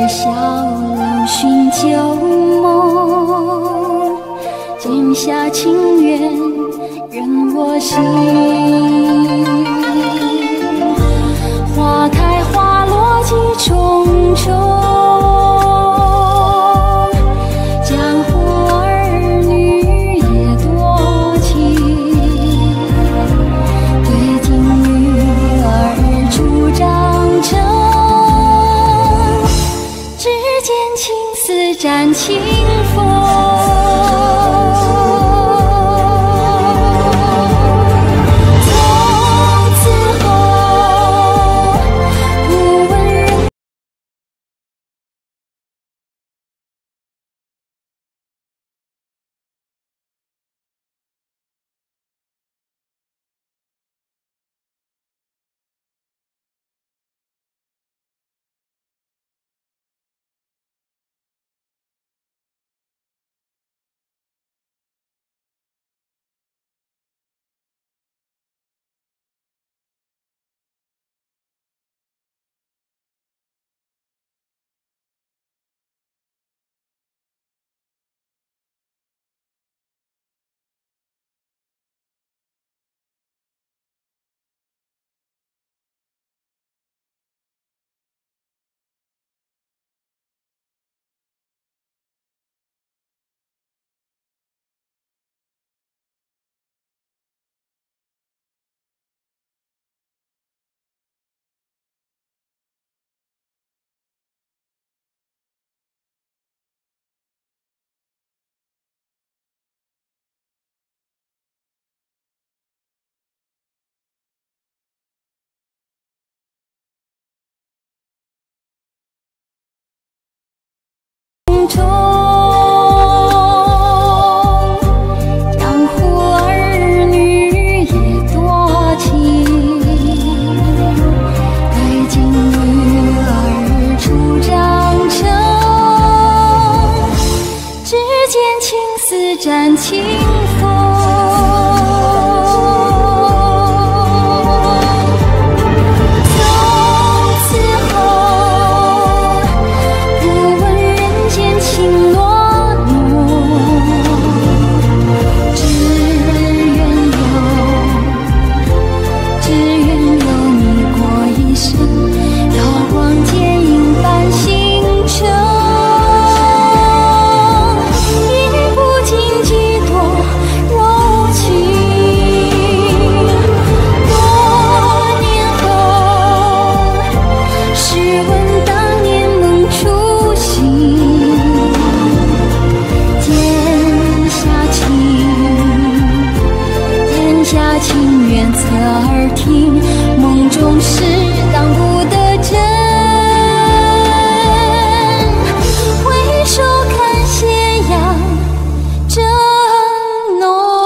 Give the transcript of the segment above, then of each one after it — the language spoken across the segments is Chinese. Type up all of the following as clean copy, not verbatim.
小楼寻旧梦，剑下情缘任我行。花开花落几重重，江湖儿女也多情。对镜女儿初长成，只见青丝沾清风。中江湖儿女也多情，对镜女儿初长成，只见青丝沾清风。情缘侧耳听，梦中事当不得真。回首看斜阳正浓。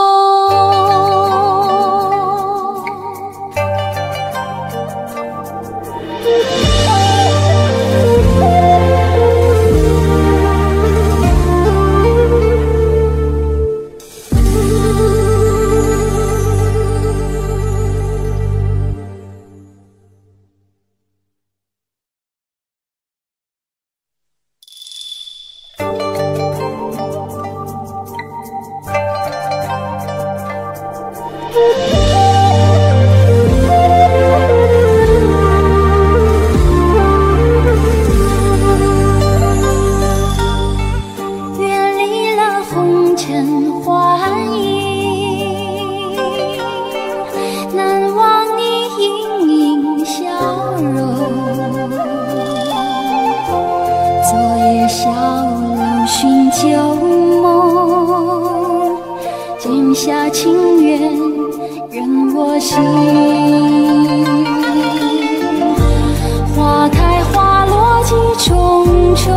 远离了红尘幻影，难忘你盈盈笑容。昨夜小楼寻旧梦，剑下情缘任我行。花开花落几重重，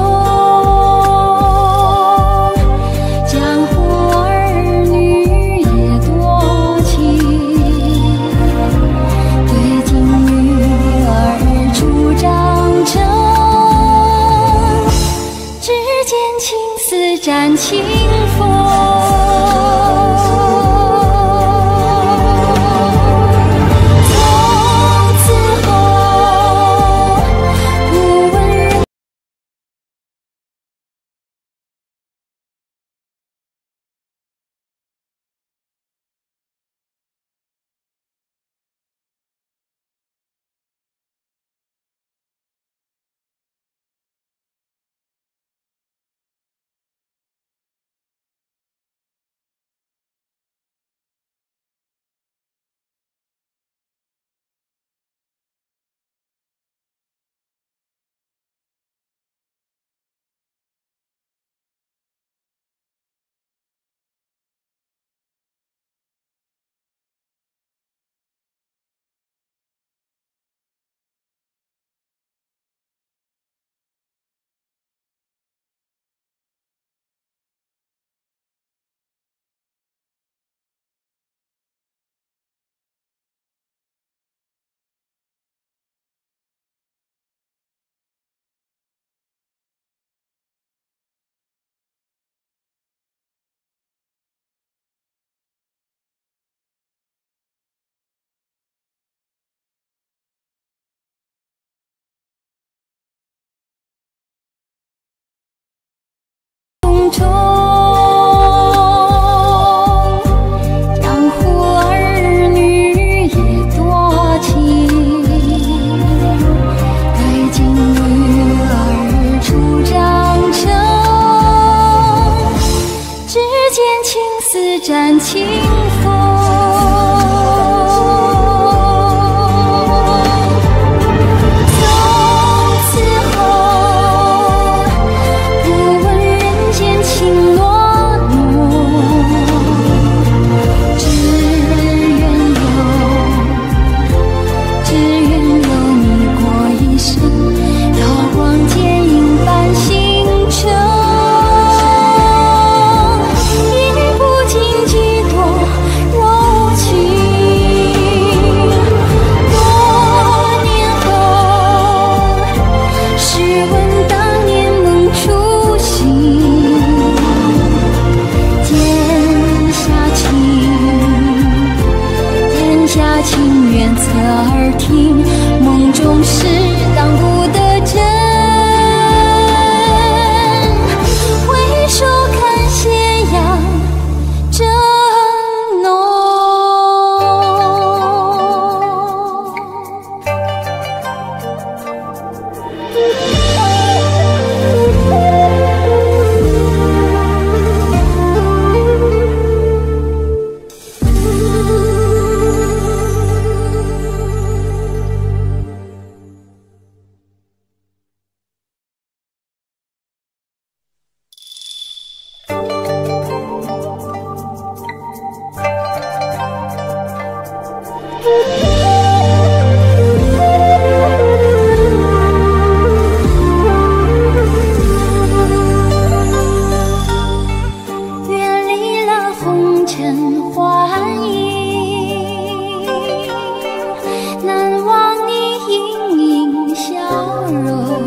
江湖儿女也多情。对镜女儿初长成，只见青丝沾清风。 清风。从此后，不问人间情落寞，只愿有你过一生，刀光剑影伴星辰。情缘侧耳听，梦中事当不得真。回首看斜阳正浓。远离了红尘幻影，难忘你盈盈笑容。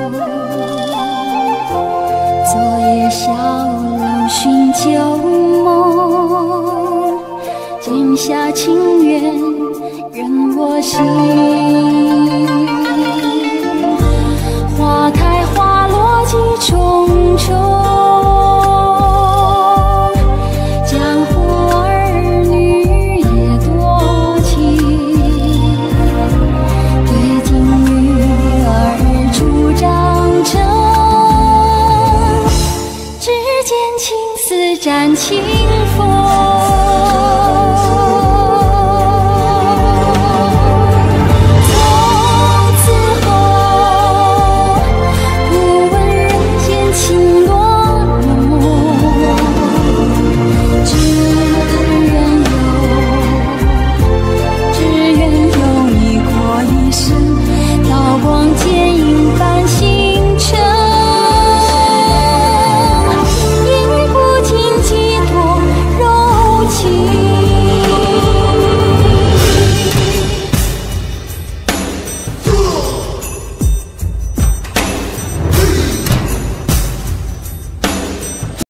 昨夜小楼寻旧梦，今夏情缘任我行。